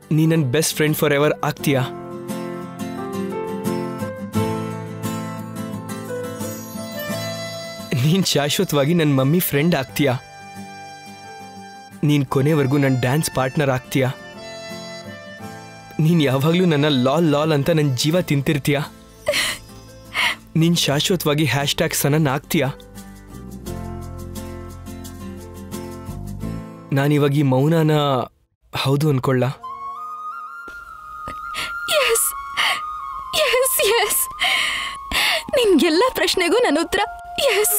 ನೀ ನನ್ನ best friend forever ಆಗ್ತೀಯಾ? ನೀನ್ ಶಾಶ್ವತವಾಗಿ ನನ್ನ ಮಮ್ಮಿ ಫ್ರೆಂಡ್ ಆಗ್ತೀಯಾ? ನೀನ್ ಕೊನೆವರೆಗೂ ನನ್ನ ಡ್ಯಾನ್ಸ್ ಪಾರ್ಟ್ನರ್ ಆಗ್ತೀಯಾ? ನೀನ್ ಯಾವಾಗ್ಲೂ ನನ್ನ ಲಾಲ್ ಲಾಲ್ ಅಂತ ನನ್ನ ಜೀವ ತಿಂತಿರ್ತೀಯಾ? ನೀನ್ ಶಾಶ್ವತವಾಗಿ ಹ್ಯಾಶ್ಟ್ಯಾಗ್ ಸನನ್ ಆಗ್ತೀಯಾ? ನಾನಿವಾಗ ಈ ಮೌನನ ಹೌದು ಅನ್ಕೊಳ್ಳ? ನಿನ್ಗೆಲ್ಲ ಪ್ರಶ್ನೆಗೂ ನನ್ನ ಉತ್ತರ yes.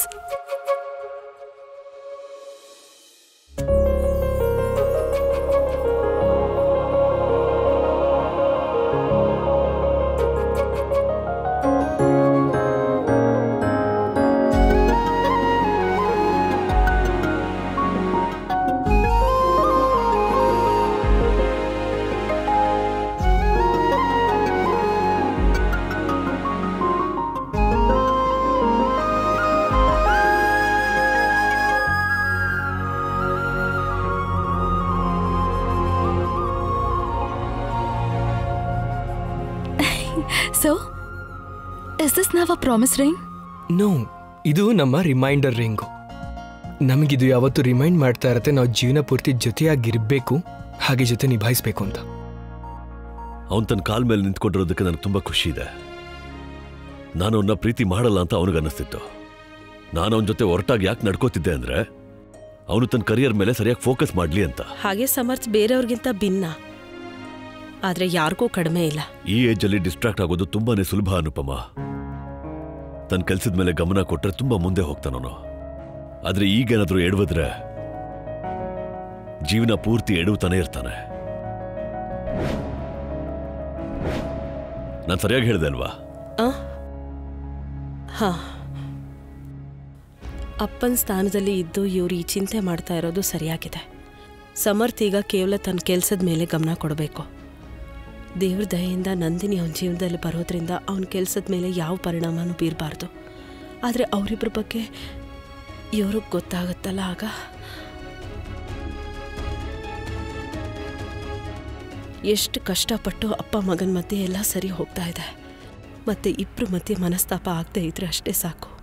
So, is this now a promise ring? No, ಇದು ನಮ್ಮ ರಿಮೈಂಡರ್ ರಿಂಗು. ನಮಗಿದು ಯಾವತ್ತು ರಿಮೈಂಡ್ ಮಾಡ್ತಾ ಇರತ್ತೆ ನಾವು ಜೀವನ ಪೂರ್ತಿ ಜೊತೆಯಾಗಿರ್ಬೇಕು, ಹಾಗೆ ಜೊತೆ ನಿಭಾಯಿಸ್ಬೇಕು ಅಂತ. ಅವನ್ ತನ್ನ ಕಾಲ್ ಮೇಲೆ ನಿಂತ್ಕೊಂಡಿರೋದಕ್ಕೆ ನನಗೆ ತುಂಬಾ ಖುಷಿ ಇದೆ. ನಾನು ಅವನ್ನ ಪ್ರೀತಿ ಮಾಡಲ್ಲ ಅಂತ ಅವನಿಗನ್ನಿಸ್ತಿತ್ತು. ನಾನು ಅವನ ಜೊತೆ ಹೊರಟಾಗಿ ಯಾಕೆ ನಡ್ಕೋತಿದ್ದೆ ಅಂದ್ರೆ ಅವನು ತನ್ನ ಕರಿಯರ್ ಮೇಲೆ ಸರಿಯಾಗಿ ಫೋಕಸ್ ಮಾಡ್ಲಿ ಅಂತ. ಹಾಗೆ ಸಮರ್ಥ್ ಬೇರೆಯವ್ರಿಗಿಂತ ಭಿನ್ನ, ಆದ್ರೆ ಯಾರಿಗೂ ಕಡಿಮೆ ಇಲ್ಲ. ಈ ಏಜ್ ಅಲ್ಲಿ ಡಿಸ್ಟ್ರಾಕ್ಟ್ ಆಗೋದು ತುಂಬಾನೇ ಸುಲಭ ಅನುಪಮ. ತನ್ನ ಕೆಲ್ಸದ ಮೇಲೆ ಗಮನ ಕೊಟ್ರೆ ತುಂಬಾ ಮುಂದೆ ಹೋಗ್ತಾನವನು. ಆದ್ರೆ ಈಗೇನಾದ್ರೂ ಎಡವಿದ್ರೆ ಜೀವನ ಪೂರ್ತಿ ಎಡವುತ್ತಾನೆ ಇರ್ತಾನೆ. ನಾನು ಸರಿಯಾಗಿ ಹೇಳಿದೆ ಅಲ್ವಾ? ಹಾ, ಅಪ್ಪನ ಸ್ಥಾನದಲ್ಲಿ ಇದ್ದು ಇವ್ರು ಈ ಚಿಂತೆ ಮಾಡ್ತಾ ಇರೋದು ಸರಿಯಾಗಿದೆ. ಸಮರ್ಥ್ ಈಗ ಕೇವಲ ತನ್ನ ಕೆಲ್ಸದ ಮೇಲೆ ಗಮನ ಕೊಡಬೇಕು. ದೇವ್ರ ದಯೆಯಿಂದ ನಂದಿನಿ ಅವನ ಜೀವನದಲ್ಲಿ ಬರೋದ್ರಿಂದ ಅವನ ಕೆಲಸದ ಮೇಲೆ ಯಾವ ಪರಿಣಾಮನೂ ಬೀರಬಾರ್ದು. ಆದರೆ ಅವರಿಬ್ಬರ ಬಗ್ಗೆ ಇವ್ರಿಗೆ ಗೊತ್ತಾಗುತ್ತಲ್ಲ, ಆಗ ಎಷ್ಟು ಕಷ್ಟಪಟ್ಟು ಅಪ್ಪ ಮಗನ ಮಧ್ಯೆ ಎಲ್ಲ ಸರಿ ಹೋಗ್ತಾ ಇದೆ. ಮತ್ತೆ ಇಬ್ಬರ ಮಧ್ಯೆ ಮನಸ್ತಾಪ ಆಗದೆ ಇದ್ರೆ ಅಷ್ಟೇ ಸಾಕು.